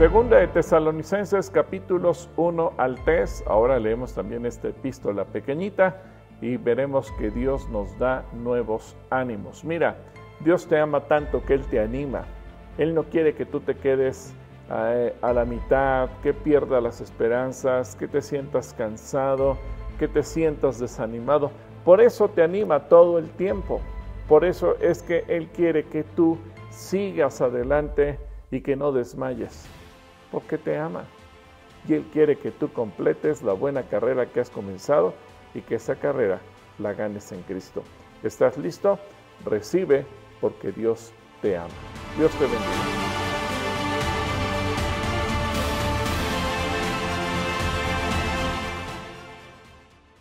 Segunda de Tesalonicenses, capítulos 1 al 3. Ahora leemos también esta epístola pequeñita y veremos que Dios nos da nuevos ánimos. Mira, Dios te ama tanto que Él te anima. Él no quiere que tú te quedes a la mitad, que pierdas las esperanzas, que te sientas cansado, que te sientas desanimado. Por eso te anima todo el tiempo. Por eso es que Él quiere que tú sigas adelante y que no desmayes, porque te ama. Y Él quiere que tú completes la buena carrera que has comenzado y que esa carrera la ganes en Cristo. ¿Estás listo? Recibe, porque Dios te ama. Dios te bendiga.